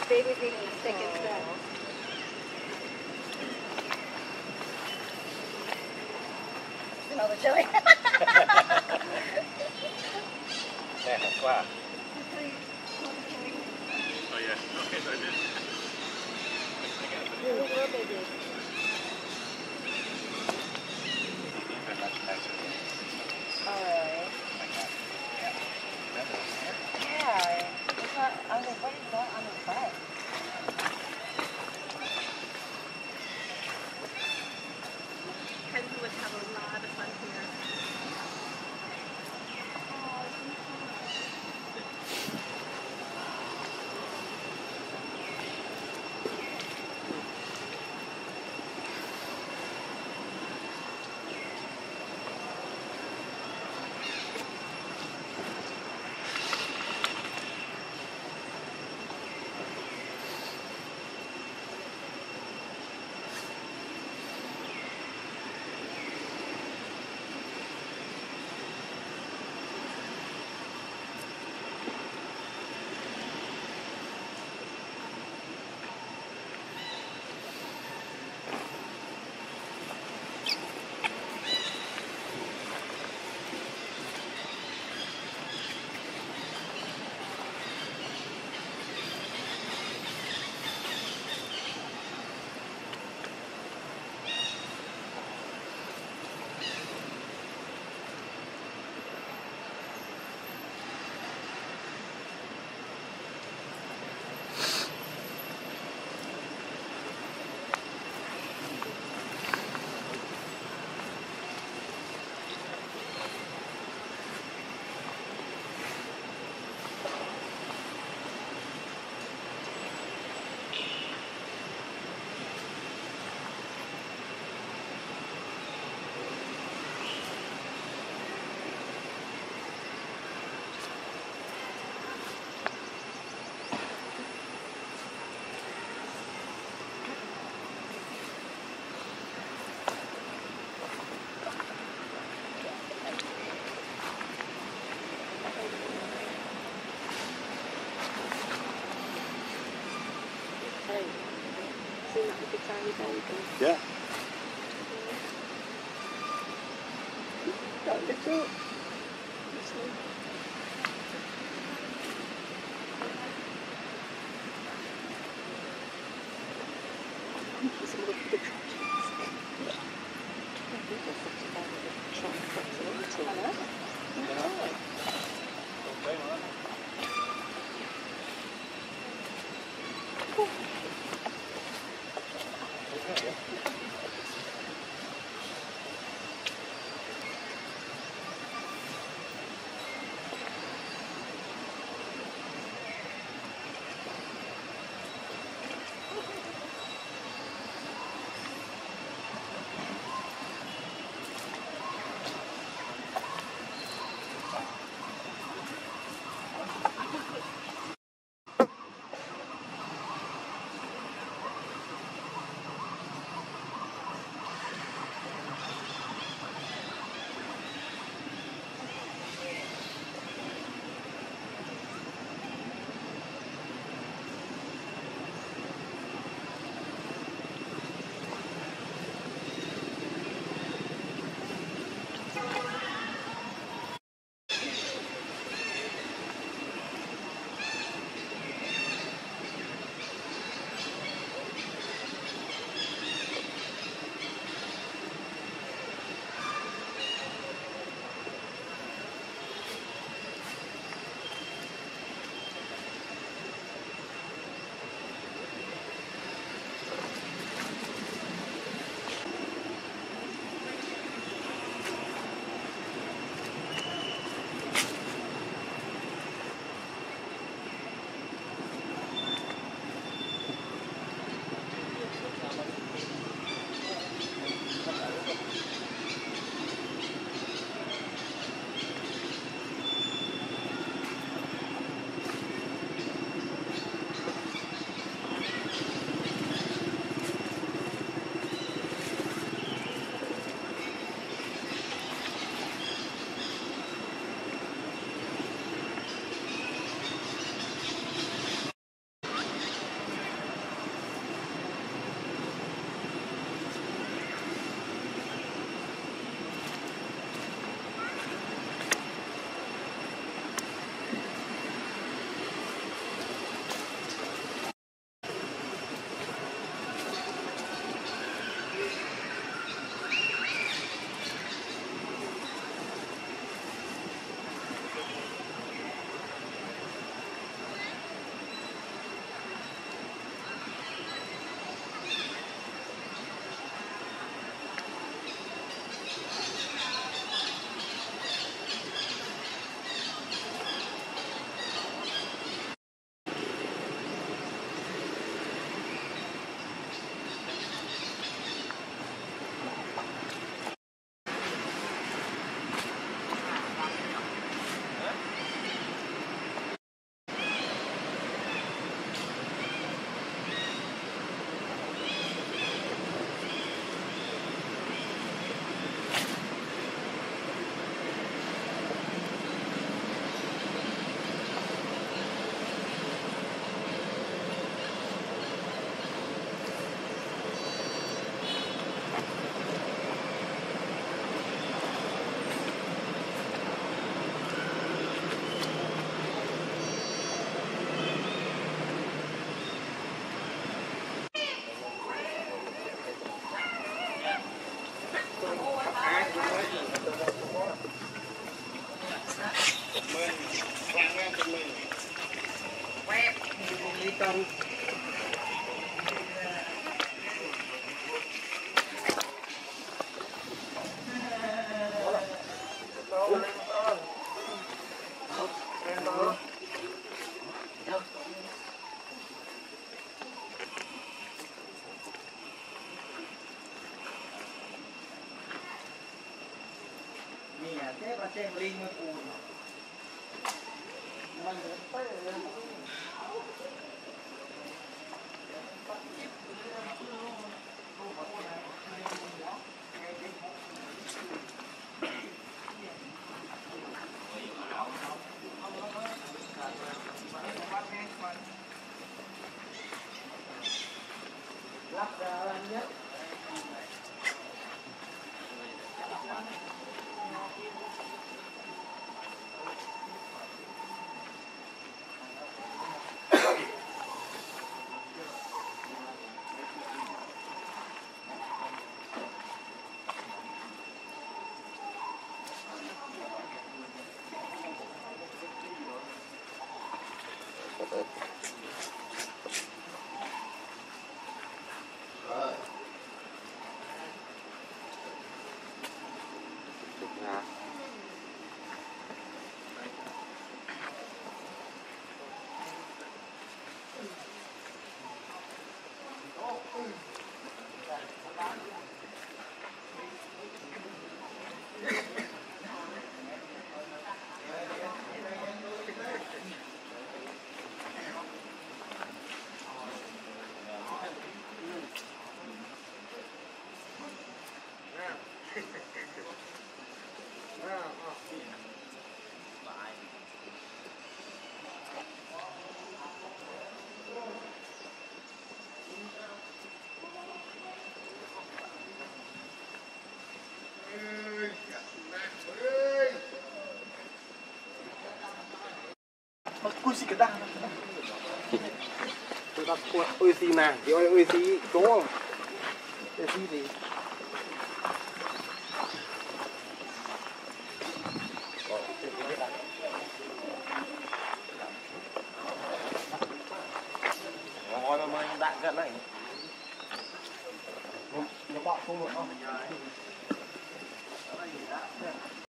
Baby's eating a stick instead. Smell the chili. Yeah, that's why. Oh yeah, okay, so I did. Really little baby. They're much nicer than Oh, really? like that. Yeah. Remember this here? Yeah. It's not, I was like, what is that on his butt? Kenzie would have a lot of fun here. Seen that with the tiny baby? Yeah. That little. Some of the tractions. I think there's such a bad trunk proximity. con thế bà trên linh mới cùn mình phải lắp ra nhất cui xí cái đăng tôi đặt qua ơi xí nàng thì ơi xí chỗ ơi xí gì ngồi mà mình đạn gần này nó bọ không được không